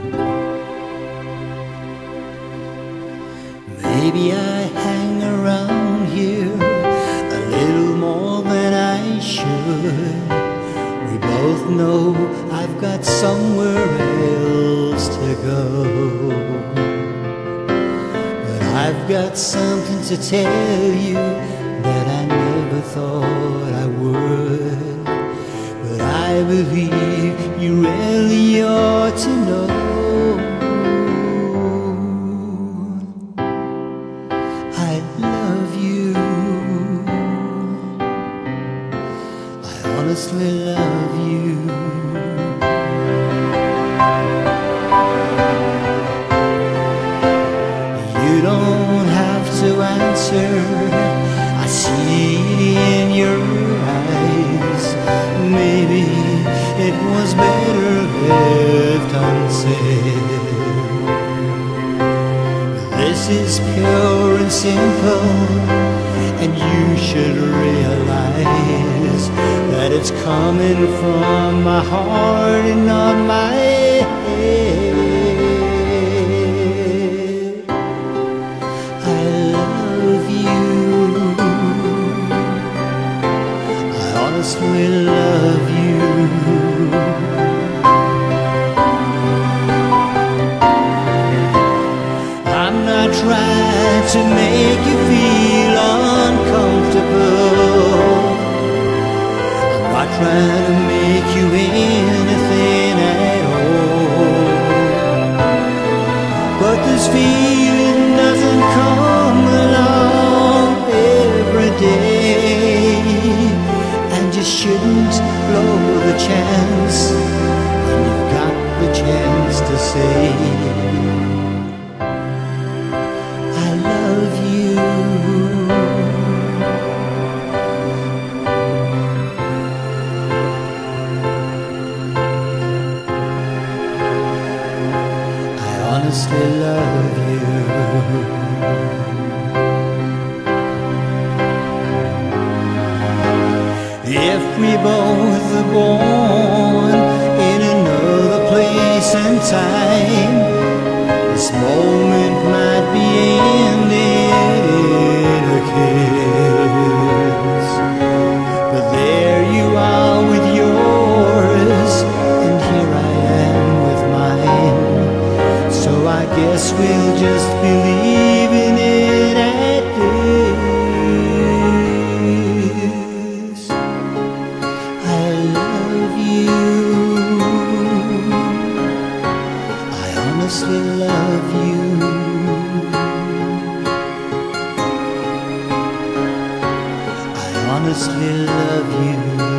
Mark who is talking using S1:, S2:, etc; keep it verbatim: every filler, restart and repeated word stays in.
S1: Maybe I hang around here a little more than I should. We both know I've got somewhere else to go. But I've got something to tell you that I never thought I would. But I believe you really ought to know. I love you. I honestly love you. You don't have to answer. I see it in your eyes. Maybe it was better left unsaid. This is pure and simple, and you should realize that it's coming from my heart and not my head. I love you. I honestly love you. Trying to make you feel uncomfortable. I'm not trying to make you anything at all. But this feeling doesn't come along every day, and you shouldn't blow the chance when you've got the chance to say I love you. I honestly love you. If we both are born in another place and time, this moment might be ended in a kiss. But there you are with yours, and here I am with mine. So I guess we'll just be leaving it at this. I love you. I honestly love you. I honestly love you.